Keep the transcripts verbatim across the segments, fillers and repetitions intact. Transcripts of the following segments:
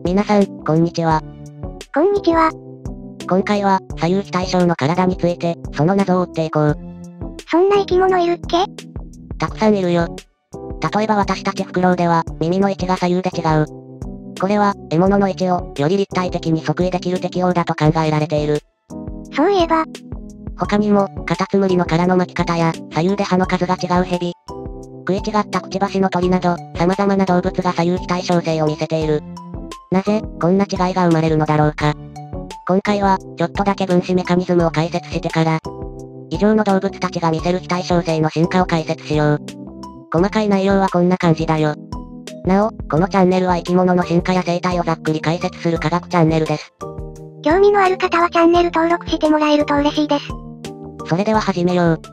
皆さん、こんにちは。 こんにちは。 今回は、左右非対称の体について、その謎を追っていこう。 そんな生き物いるっけ？ たくさんいるよ。例えば私たちフクロウでは、耳の位置が左右で違う。これは、獲物の位置を、より立体的に測位できる適応だと考えられている。 そういえば。 他にも、カタツムリの殻の巻き方や、左右で歯の数が違うヘビ、食い違ったくちばしの鳥など、様々な動物が左右非対称性を見せている。なぜ、こんな違いが生まれるのだろうか。今回は、ちょっとだけ分子メカニズムを解説してから、以上の動物たちが見せる非対称性の進化を解説しよう。細かい内容はこんな感じだよ。なお、このチャンネルは生き物の進化や生態をざっくり解説する科学チャンネルです。 興味のある方はチャンネル登録してもらえると嬉しいです。 それでは始めよう。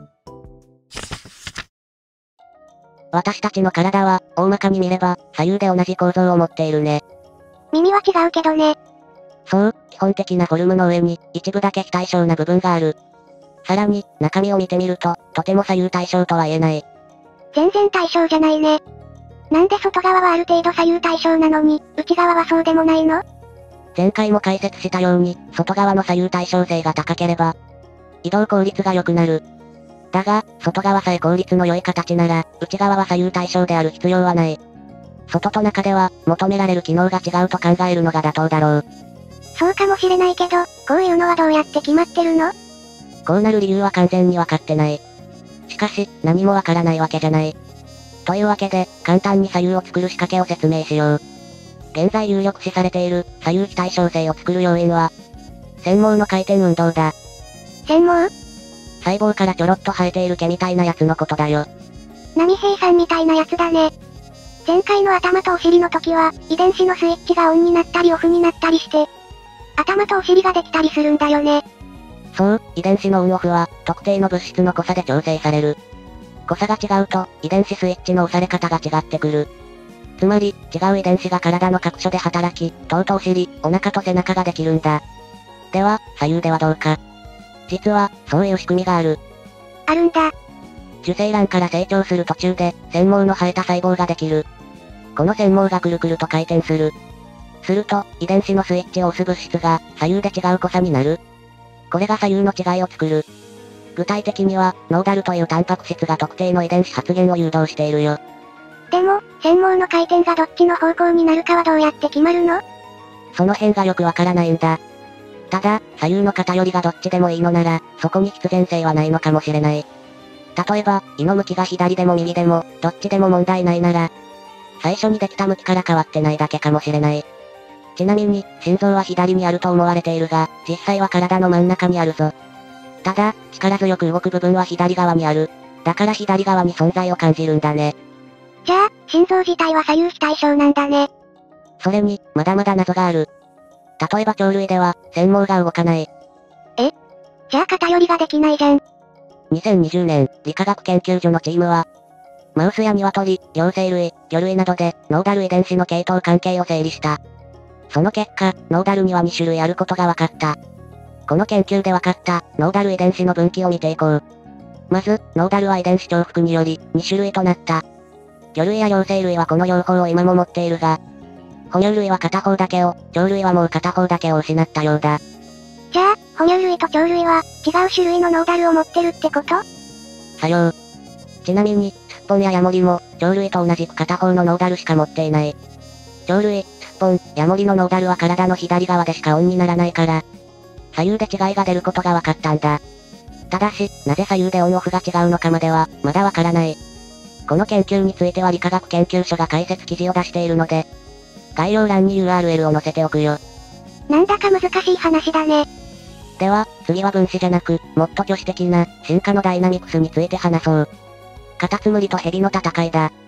私たちの体は、大まかに見れば、左右で同じ構造を持っているね。 耳は違うけどね。 そう、基本的なフォルムの上に、一部だけ非対称な部分がある。さらに、中身を見てみると、とても左右対称とは言えない。 全然対称じゃないね。なんで外側はある程度左右対称なのに、内側はそうでもないの？ 前回も解説したように、外側の左右対称性が高ければ、移動効率が良くなる。だが、外側さえ効率の良い形なら、内側は左右対称である必要はない。外と中では、求められる機能が違うと考えるのが妥当だろう。 そうかもしれないけど、こういうのはどうやって決まってるの？ こうなる理由は完全にわかってない。しかし、何もわからないわけじゃない。というわけで、簡単に左右を作る仕掛けを説明しよう。現在有力視されている、左右非対称性を作る要因は、繊毛の回転運動だ。 繊毛？ 細胞からちょろっと生えている毛みたいなやつのことだよ。 波平さんみたいなやつだね。前回の頭とお尻の時は、遺伝子のスイッチがオンになったりオフになったりして、頭とお尻ができたりするんだよね。 そう、遺伝子のオンオフは、特定の物質の濃さで調整される。濃さが違うと、遺伝子スイッチの押され方が違ってくる。つまり、違う遺伝子が体の各所で働き、とうとうお尻、お腹と背中ができるんだ。では、左右ではどうか。実は、そういう仕組みがある。 あるんだ。 受精卵から成長する途中で、繊毛の生えた細胞ができる。この繊毛がくるくると回転する。すると、遺伝子のスイッチを押す物質が、左右で違う濃さになる。これが左右の違いを作る。具体的には、ノーダルというタンパク質が特定の遺伝子発現を誘導しているよ。 でも、繊毛の回転がどっちの方向になるかはどうやって決まるの？ その辺がよくわからないんだ。ただ、左右の偏りがどっちでもいいのなら、そこに必然性はないのかもしれない。例えば、胃の向きが左でも右でも、どっちでも問題ないなら、最初にできた向きから変わってないだけかもしれない。ちなみに、心臓は左にあると思われているが、実際は体の真ん中にあるぞ。ただ、力強く動く部分は左側にある。だから左側に存在を感じるんだね。 じゃあ、心臓自体は左右非対称なんだね。 それに、まだまだ謎がある。例えば鳥類では、繊毛が動かない。 え？じゃあ偏りができないじゃん。 にせんにじゅうねん、理化学研究所のチームは、マウスや鶏、両生類、魚類などで、ノーダル遺伝子の系統関係を整理した。その結果、ノーダルにはに種類あることが分かった。この研究で分かった、ノーダル遺伝子の分岐を見ていこう。まず、ノーダルは遺伝子重複により、に種類となった。魚類や両生類はこの両方を今も持っているが、哺乳類は片方だけを、鳥類はもう片方だけを失ったようだ。 じゃあ、哺乳類と鳥類は、違う種類のノーダルを持ってるってこと？ さよう。ちなみに、スッポンやヤモリも、鳥類と同じく片方のノーダルしか持っていない。鳥類、スッポン、ヤモリのノーダルは体の左側でしかオンにならないから、左右で違いが出ることが分かったんだ。ただし、なぜ左右でオンオフが違うのかまでは、まだわからない。この研究については理化学研究所が解説記事を出しているので、概要欄に ユーアールエル を載せておくよ。 なんだか難しい話だね。 では、次は分子じゃなく、もっと巨視的な、進化のダイナミクスについて話そう。カタツムリとヘビの戦いだ。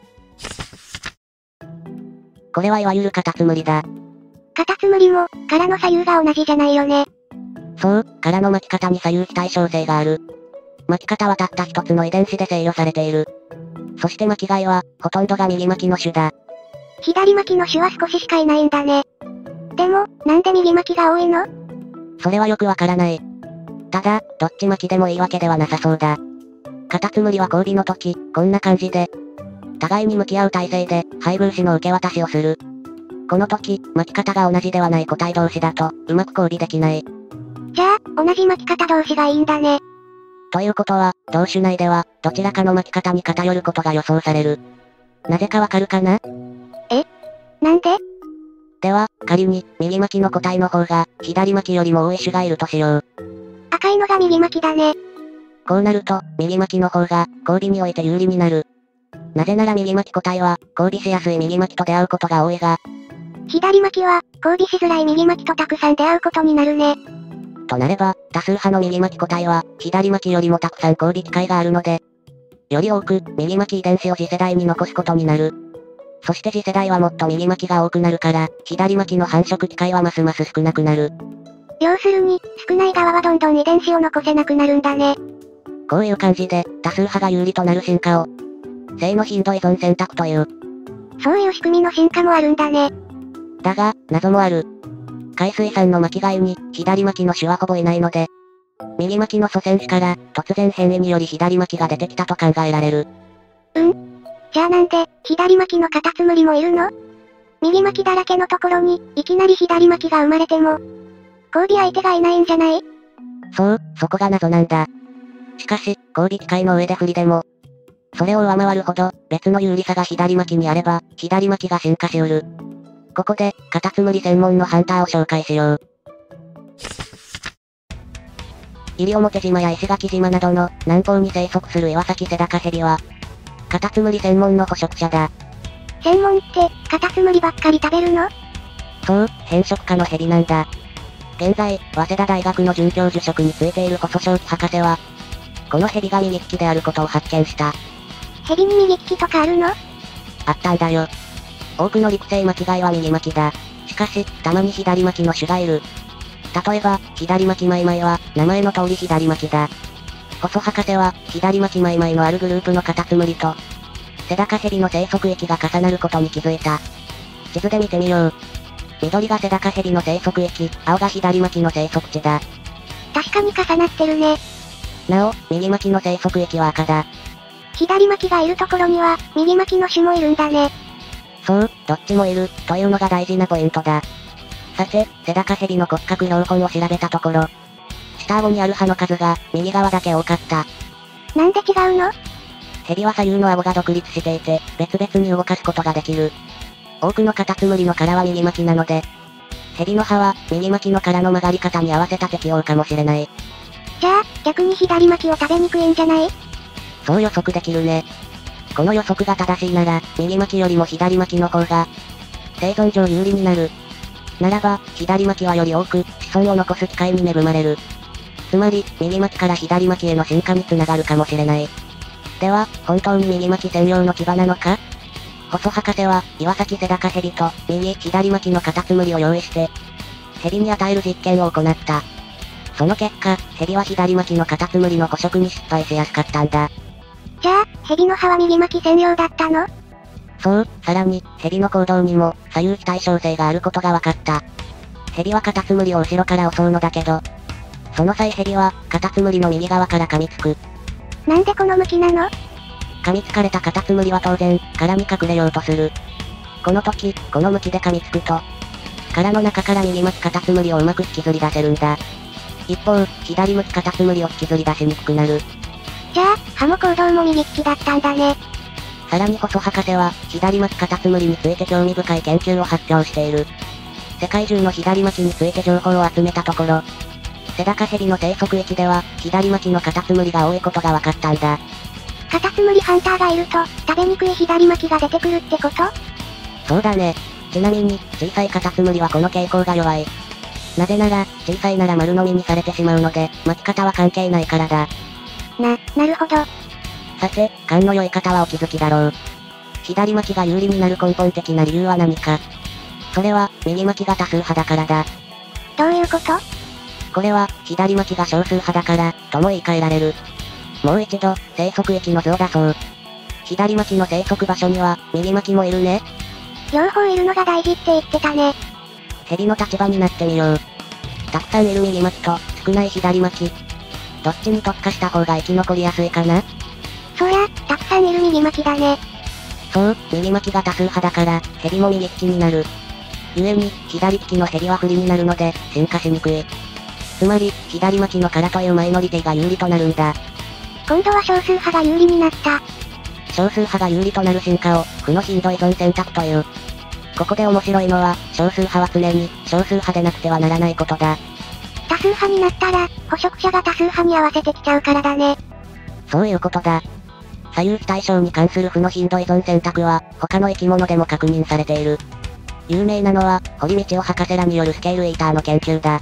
これはいわゆるカタツムリだ。 カタツムリも、殻の左右が同じじゃないよね。 そう、殻の巻き方に左右非対称性がある。巻き方はたった一つの遺伝子で制御されている。そして巻き貝は、ほとんどが右巻きの種だ。 左巻きの種は少ししかいないんだね。でも、なんで右巻きが多いの？ それはよくわからない。ただ、どっち巻きでもいいわけではなさそうだ。カタツムリは交尾の時、こんな感じで、互いに向き合う体勢で、配分子の受け渡しをする。 この時、巻き方が同じではない個体同士だと、うまく交尾できない。 じゃあ、同じ巻き方同士がいいんだね。 ということは、同種内では、どちらかの巻き方に偏ることが予想される。なぜかわかるかな？ え？なんで？ では、仮に、右巻きの個体の方が、左巻きよりも多い種がいるとしよう。 赤いのが右巻きだね。 こうなると、右巻きの方が、交尾において有利になる。なぜなら右巻き個体は、交尾しやすい右巻きと出会うことが多いが、 左巻きは、交尾しづらい右巻きとたくさん出会うことになるね。 となれば、多数派の右巻き個体は、左巻きよりもたくさん交尾機会があるので、より多く、右巻き遺伝子を次世代に残すことになる。そして次世代はもっと右巻きが多くなるから、左巻きの繁殖機会はますます少なくなる。 要するに、少ない側はどんどん遺伝子を残せなくなるんだね。 こういう感じで、多数派が有利となる進化を、性の頻度依存選択という。 そういう仕組みの進化もあるんだね。 だが、謎もある。海水産の巻き貝に、左巻きの種はほぼいないので、右巻きの祖先種から、突然変異により左巻きが出てきたと考えられる。 うんじゃあなんで、左巻きのカタツムリもいるの？右巻きだらけのところに、いきなり左巻きが生まれても、交尾相手がいないんじゃない？ そう、そこが謎なんだ。しかし、交尾機会の上で不利でも、それを上回るほど、別の有利さが左巻きにあれば、左巻きが進化しうる。ここで、カタツムリ専門のハンターを紹介しよう。西表島や石垣島などの南方に生息する岩崎セダカヘビは、カタツムリ専門の捕食者だ。 専門って、カタツムリばっかり食べるの？ そう、変色家のヘビなんだ。現在、早稲田大学の准教授職についている細正樹博士は、このヘビが右利きであることを発見した。 ヘビに右利きとかあるの？ あったんだよ。多くの陸生巻き貝は右巻きだ。しかし、たまに左巻きの種がいる。例えば、左巻きマイマイは、名前の通り左巻きだ。細博士は、左巻きマイマイのあるグループのカタツムリと、セダカヘビの生息域が重なることに気づいた。地図で見てみよう。緑がセダカヘビの生息域、青が左巻きの生息地だ。 確かに重なってるね。 なお、右巻きの生息域は赤だ。 左巻きがいるところには、右巻きの種もいるんだね。 そう、どっちもいる、というのが大事なポイントだ。さて、セダカヘビの骨格標本を調べたところ、下顎にある歯の数が、右側だけ多かった。 なんで違うの？ ヘビは左右の顎が独立していて、別々に動かすことができる。多くのカタツムリの殻は右巻きなので、ヘビの歯は、右巻きの殻の曲がり方に合わせた適応かもしれない。 じゃあ、逆に左巻きを食べにくいんじゃない？ そう予測できるね。この予測が正しいなら、右巻きよりも左巻きの方が、生存上有利になる。ならば、左巻きはより多く、子孫を残す機会に恵まれる。つまり、右巻きから左巻きへの進化につながるかもしれない。では、本当に右巻き専用の牙なのか？細博士は、岩崎セダカヘビと、右、左巻きのカタツムリを用意して、ヘビに与える実験を行った。その結果、ヘビは左巻きのカタツムリの捕食に失敗しやすかったんだ。 じゃあ、ヘビの歯は右巻き専用だったの？ そう、さらに、ヘビの行動にも、左右非対称性があることが分かった。ヘビはカタツムリを後ろから襲うのだけど、その際ヘビは、カタツムリの右側から噛みつく。 なんでこの向きなの？ 噛みつかれたカタツムリは当然、殻に隠れようとする。この時、この向きで噛みつくと、殻の中から右向きカタツムリをうまく引きずり出せるんだ。一方、左向きカタツムリを引きずり出しにくくなる。 じゃあ、歯も行動も右利きだったんだね。 さらに細博士は、左巻きカタツムリについて興味深い研究を発表している。世界中の左巻きについて情報を集めたところ、セダカヘビの生息域では、左巻きのカタツムリが多いことが分かったんだ。 カタツムリハンターがいると、食べにくい左巻きが出てくるってこと？ そうだね。ちなみに、小さいカタツムリはこの傾向が弱い。なぜなら、小さいなら丸飲みにされてしまうので、巻き方は関係ないからだ。 な、なるほど。 さて、勘の良い方はお気づきだろう。左巻きが有利になる根本的な理由は何か。それは、右巻きが多数派だからだ。 どういうこと？ これは、左巻きが少数派だから、とも言い換えられる。もう一度、生息域の図を出そう。左巻きの生息場所には、右巻きもいるね。 両方いるのが大事って言ってたね。 ヘビの立場になってみよう。たくさんいる右巻きと、少ない左巻き。どっちに特化した方が生き残りやすいかな？ そりゃ、たくさんいる右巻きだね。 そう、右巻きが多数派だから、ヘビも右利きになる。 故に、左利きのヘビは不利になるので、進化しにくい。つまり、左巻きの殻というマイノリティが有利となるんだ。 今度は少数派が有利になった。 少数派が有利となる進化を、負の頻度依存選択という。ここで面白いのは、少数派は常に、少数派でなくてはならないことだ。 多数派になったら、捕食者が多数派に合わせてきちゃうからだね。 そういうことだ。左右非対称に関する負の頻度依存選択は、他の生き物でも確認されている。有名なのは、堀道夫博士らによるスケールイーターの研究だ。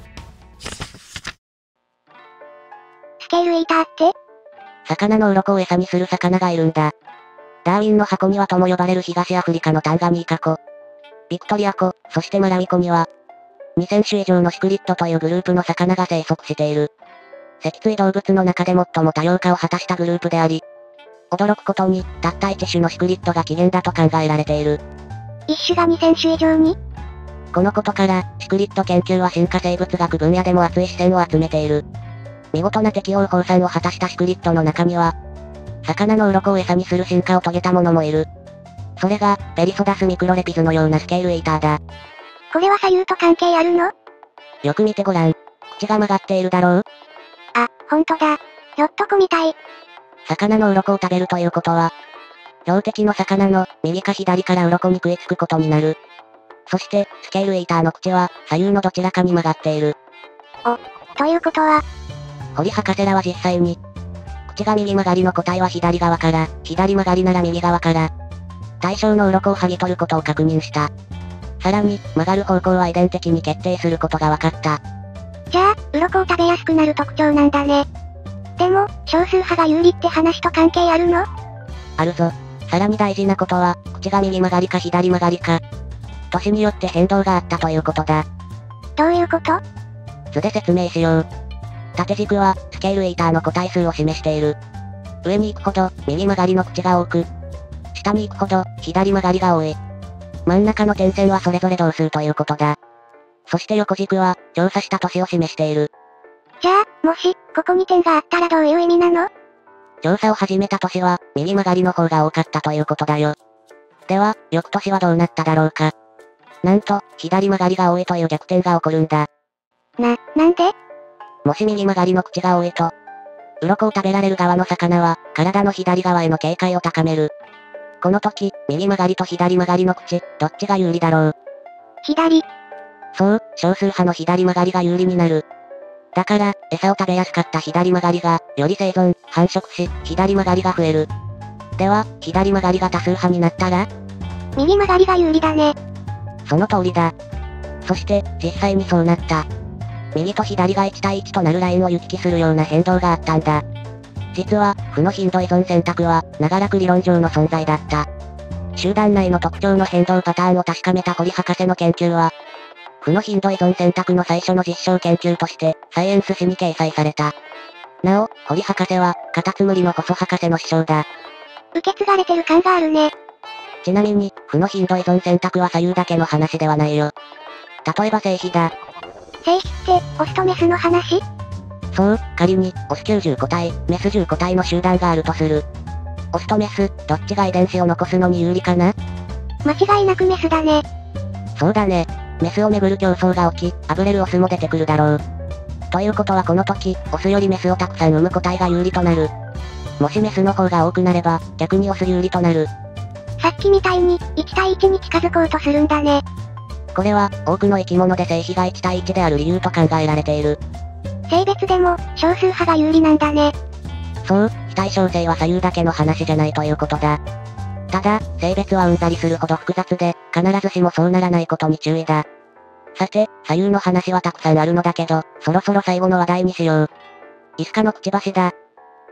スケールイーターって？ 魚の鱗を餌にする魚がいるんだ。ダーウィンの箱にはとも呼ばれる東アフリカのタンガニーカ湖、ビクトリア湖、そしてマラウイ湖には、にせん種以上のシクリッドというグループの魚が生息している。脊椎動物の中で最も多様化を果たしたグループであり、驚くことに、たったいち種のシクリッドが起源だと考えられている。 一種がにせん種以上に？ このことから、シクリッド研究は進化生物学分野でも熱い視線を集めている。見事な適応放散を果たしたシクリッドの中には、魚の鱗を餌にする進化を遂げたものもいる。それが、ペリソダスミクロレピズのようなスケールイーターだ。 これは左右と関係あるの？ よく見てごらん。口が曲がっているだろう？ あ、ほんとだ。ひょっとこみたい。 魚の鱗を食べるということは、標的の魚の右か左から鱗に食いつくことになる。そして、スケールイーターの口は、左右のどちらかに曲がっている。 お、ということは、 堀博士らは実際に、口が右曲がりの個体は左側から、左曲がりなら右側から、対象の鱗を剥ぎ取ることを確認した。さらに、曲がる方向は遺伝的に決定することが分かった。 じゃあ、鱗を食べやすくなる特徴なんだね。でも、少数派が有利って話と関係あるの？ あるぞ。さらに大事なことは、口が右曲がりか左曲がりか、年によって変動があったということだ。 どういうこと？ 図で説明しよう。縦軸は、スケールイーターの個体数を示している。上に行くほど、右曲がりの口が多く、下に行くほど、左曲がりが多い。真ん中の点線はそれぞれ同数ということだ。そして横軸は、調査した年を示している。 じゃあ、もし、ここに点があったらどういう意味なの？ 調査を始めた年は、右曲がりの方が多かったということだよ。では、翌年はどうなっただろうか。なんと、左曲がりが多いという逆転が起こるんだ。 な、なんで？ もし右曲がりの口が多いと、鱗を食べられる側の魚は、体の左側への警戒を高める。この時、右曲がりと左曲がりの口、どっちが有利だろう？ 左。 そう、少数派の左曲がりが有利になる。だから、餌を食べやすかった左曲がりが、より生存、繁殖し、左曲がりが増える。では、左曲がりが多数派になったら？ 右曲がりが有利だね。 その通りだ。そして、実際にそうなった。右と左がいち対いちとなるラインを行き来するような変動があったんだ。実は、負の頻度依存選択は、長らく理論上の存在だった。集団内の特徴の変動パターンを確かめた堀博士の研究は、負の頻度依存選択の最初の実証研究として、サイエンス誌に掲載された。なお、堀博士は、カタツムリの細博士の師匠だ。 受け継がれてる感があるね。 ちなみに、負の頻度依存選択は左右だけの話ではないよ。例えば性比だ。 性比って、オスとメスの話？ そう、仮に、オスきゅうじゅう個体、メスじゅっ個体の集団があるとする。オスとメス、どっちが遺伝子を残すのに有利かな？ 間違いなくメスだね。 そうだね。メスをめぐる競争が起き、あぶれるオスも出てくるだろう。ということはこの時、オスよりメスをたくさん産む個体が有利となる。もしメスの方が多くなれば、逆にオス有利となる。 さっきみたいに、いち対いちに近づこうとするんだね。 これは、多くの生き物で性比がいち対いちである理由と考えられている。 性別でも、少数派が有利なんだね。 そう、非対称性は左右だけの話じゃないということだ。ただ、性別はうんざりするほど複雑で、必ずしもそうならないことに注意だ。さて、左右の話はたくさんあるのだけど、そろそろ最後の話題にしよう。イスカのくちばしだ。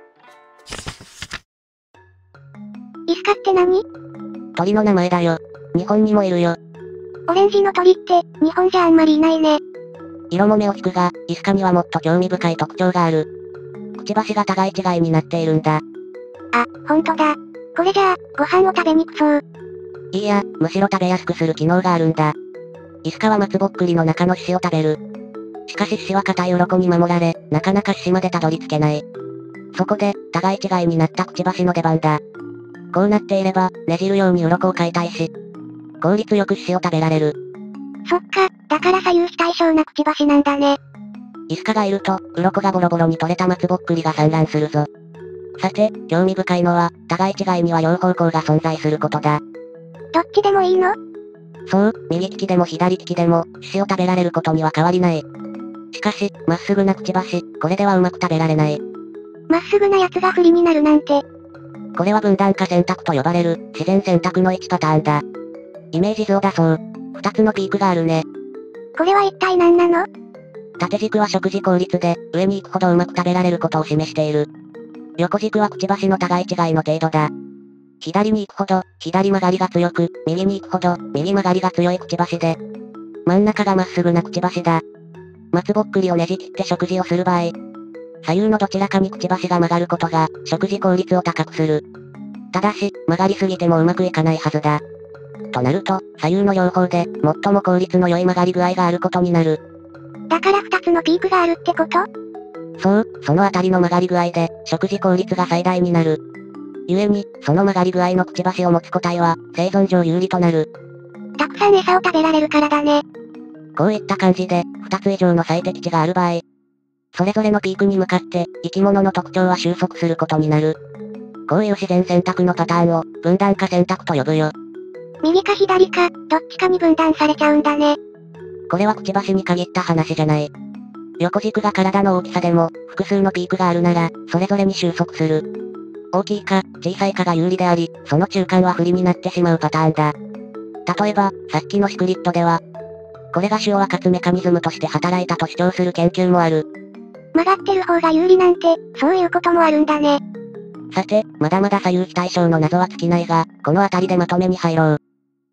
イスカって何？ 鳥の名前だよ。日本にもいるよ。 オレンジの鳥って、日本じゃあんまりいないね。 色も目を引くが、イスカにはもっと興味深い特徴がある。くちばしが互い違いになっているんだ。 あ、ほんとだ。これじゃあ、ご飯を食べにくそう。 いいや、むしろ食べやすくする機能があるんだ。イスカは松ぼっくりの中の獅子を食べる。しかし獅子は硬い鱗に守られ、なかなか獅子までたどり着けない。そこで、互い違いになったくちばしの出番だ。こうなっていれば、ねじるように鱗を解体し、効率よく獅子を食べられる。 そっか、だから左右非対称なくちばしなんだね。 イスカがいると、鱗がボロボロに取れた松ぼっくりが散乱するぞ。さて、興味深いのは、互い違いには両方向が存在することだ。 どっちでもいいの？ そう、右利きでも左利きでも、種子を食べられることには変わりない。しかし、まっすぐなくちばし、これではうまく食べられない。 まっすぐなやつが不利になるなんて。 これは分断化選択と呼ばれる、自然選択のいちパターンだ。イメージ図を出そう。二つのピークがあるね。 これは一体何なの？ 縦軸は食事効率で、上に行くほどうまく食べられることを示している。横軸はくちばしの互い違いの程度だ。左に行くほど、左曲がりが強く、右に行くほど、右曲がりが強いくちばしで、真ん中がまっすぐなくちばしだ。松ぼっくりをねじ切って食事をする場合、左右のどちらかにくちばしが曲がることが、食事効率を高くする。ただし、曲がりすぎてもうまくいかないはずだ。となると、左右の両方で、最も効率の良い曲がり具合があることになる。 だから二つのピークがあるってこと？ そう、そのあたりの曲がり具合で、食事効率が最大になる。故に、その曲がり具合のくちばしを持つ個体は、生存上有利となる。 たくさん餌を食べられるからだね。 こういった感じで、二つ以上の最適値がある場合、それぞれのピークに向かって、生き物の特徴は収束することになる。こういう自然選択のパターンを、分断化選択と呼ぶよ。 右か左か、どっちかに分断されちゃうんだね。 これはくちばしに限った話じゃない。横軸が体の大きさでも、複数のピークがあるなら、それぞれに収束する。大きいか、小さいかが有利であり、その中間は不利になってしまうパターンだ。例えば、さっきのシクリットでは、これが種を分かつメカニズムとして働いたと主張する研究もある。 曲がってる方が有利なんて、そういうこともあるんだね。 さて、まだまだ左右非対称の謎は尽きないが、この辺りでまとめに入ろう。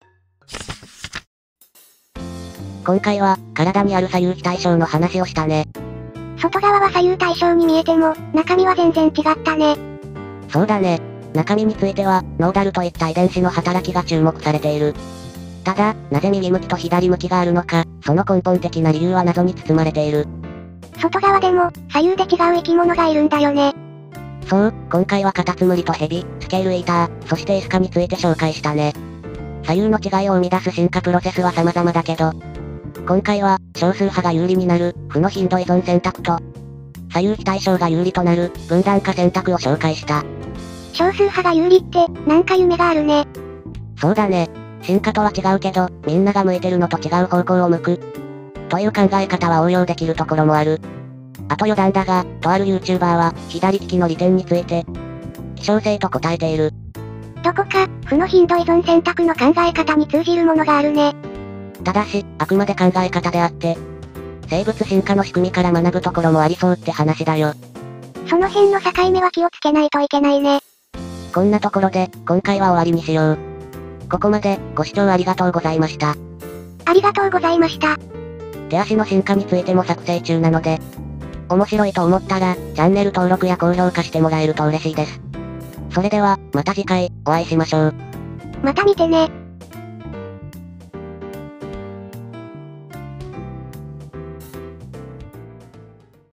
今回は、体にある左右非対称の話をしたね。 外側は左右対称に見えても、中身は全然違ったね。 そうだね。中身については、ノーダルといった遺伝子の働きが注目されている。ただ、なぜ右向きと左向きがあるのか、その根本的な理由は謎に包まれている。 外側でも、左右で違う生き物がいるんだよね。 そう、今回はカタツムリとヘビ、スケールエイター、そしてイスカについて紹介したね。左右の違いを生み出す進化プロセスは様々だけど、今回は、少数派が有利になる、負の頻度依存選択と、左右非対称が有利となる、分断化選択を紹介した。 少数派が有利って、なんか夢があるね。 そうだね。進化とは違うけど、みんなが向いてるのと違う方向を向く。という考え方は応用できるところもある。あと余談だが、とある YouTuber は、左利きの利点について、希少性と答えている。 どこか、負の頻度依存選択の考え方に通じるものがあるね。 ただし、あくまで考え方であって、生物進化の仕組みから学ぶところもありそうって話だよ。 その辺の境目は気をつけないといけないね。 こんなところで、今回は終わりにしよう。ここまで、ご視聴ありがとうございました。 ありがとうございました。 手足の進化についても作成中なので、面白いと思ったら、チャンネル登録や高評価してもらえると嬉しいです。それでは、また次回、お会いしましょう。 また見てね。